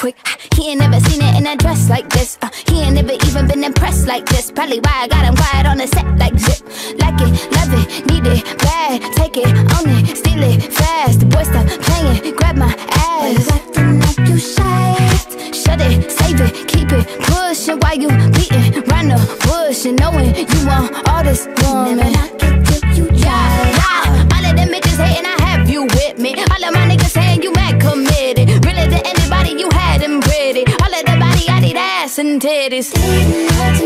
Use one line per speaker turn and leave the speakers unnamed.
quick. He ain't never seen it in a dress like this. He ain't never even been impressed like this. Probably why I got him quiet on the set like zip. Like it, love it, need it, bad. Take it, own it, steal it, fast. The boy stop playing, grab my ass. Acting like you shy. Shut it, save it, keep it pushing while you beating round the bush and knowing you want all this woman. Never knock it till you try. Yeah. All of them bitches hating, I have you with me. All of my niggas saying you mad committed. Really to anybody you had them pretty. All of the body, I need ass and titties.